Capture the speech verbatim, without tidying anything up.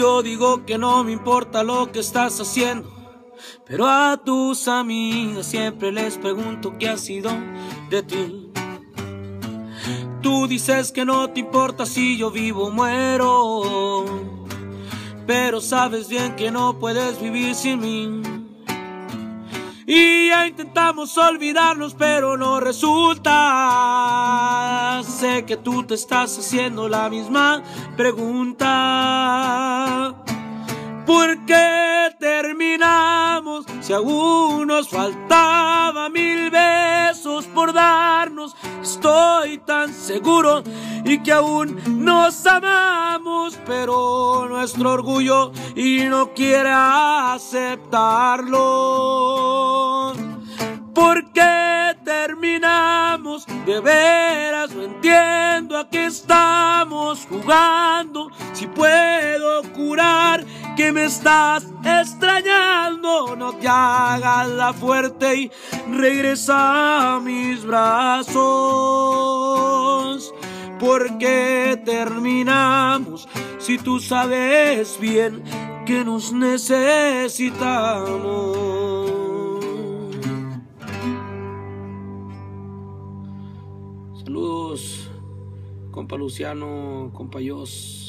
Yo digo que no me importa lo que estás haciendo, pero a tus amigas siempre les pregunto qué ha sido de ti. Tú dices que no te importa si yo vivo o muero, pero sabes bien que no puedes vivir sin mí. Y ya intentamos olvidarnos, pero no resulta. Sé que tú te estás haciendo la misma pregunta. ¿Por qué terminamos si aún nos faltaba mil besos por darnos? Estoy tan seguro y que aún nos amamos, pero nuestro orgullo y no quiere aceptarlo. ¿Por qué terminamos? De veras no entiendo a qué estamos jugando. Si puedo curar que me estás extrañando, no te hagas la fuerte y regresa a mis brazos. ¿Por qué terminamos si tú sabes bien que nos necesitamos? Saludos, compa Luciano, compa Yos.